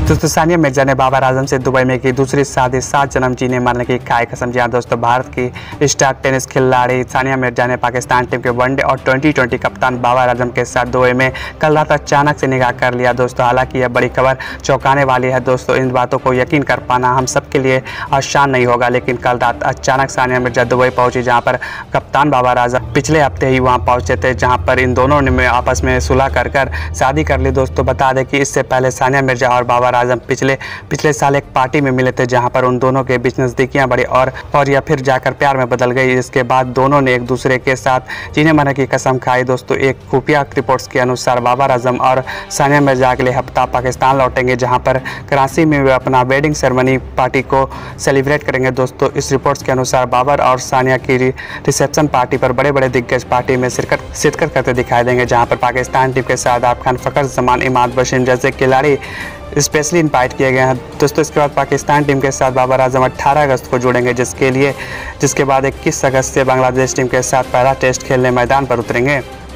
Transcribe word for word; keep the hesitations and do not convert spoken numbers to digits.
दोस्तों सानिया मिर्जा ने बाबर आजम से दुबई में की दूसरी शादी, सात जन्म जीने मरने की खाई कसम। जी हाँ दोस्तों, भारत की स्टार टेनिस खिलाड़ी सानिया मिर्जा ने पाकिस्तान टीम के वनडे और ट्वेंटी ट्वेंटी कप्तान बाबर आजम के साथ दुबई में कल रात अचानक से निकाह कर लिया दोस्तों। हालांकि यह बड़ी खबर चौंकाने वाली है दोस्तों। इन बातों को यकीन कर पाना हम सबके लिए आसान नहीं होगा, लेकिन कल रात अचानक सानिया मिर्जा दुबई पहुंची, जहाँ पर कप्तान बाबर आजम पिछले हफ्ते ही वहाँ पहुँचे थे, जहाँ पर इन दोनों ने आपस में सुलह कर कर शादी कर ली दोस्तों। बता दें कि इससे पहले सानिया मिर्जा और बाबर आजम पिछले पिछले साल एक पार्टी में मिले थे, जहां पर उन दोनों के बीच नज़दीकियां बढ़ी और और यह फिर जाकर प्यार में बदल गई। इसके बाद दोनों ने एक दूसरे के साथ जीने मरने की कसम खाई दोस्तों। एक खुफिया रिपोर्ट्स के अनुसार बाबर आजम और सानिया मिर्जा अगले हफ्ता पाकिस्तान लौटेंगे, जहां पर कराची में वे अपना वेडिंग सेरेमनी पार्टी को सेलिब्रेट करेंगे दोस्तों। इस रिपोर्ट्स के अनुसार बाबर और सानिया की रिसेप्शन पार्टी पर बड़े बड़े दिग्गज पार्टी में शिरकत शिरकत करते दिखाई देंगे, जहाँ पर पाकिस्तान टीम के साथ शादाब खान, फ़खर जमान, इमाद वसीम जैसे खिलाड़ी स्पेशली इनवाइट किए गए हैं दोस्तों। इसके बाद पाकिस्तान टीम के साथ बाबर आजम अठारह अगस्त को जुड़ेंगे, जिसके लिए जिसके बाद इक्कीस अगस्त से बांग्लादेश टीम के साथ पहला टेस्ट खेलने मैदान पर उतरेंगे।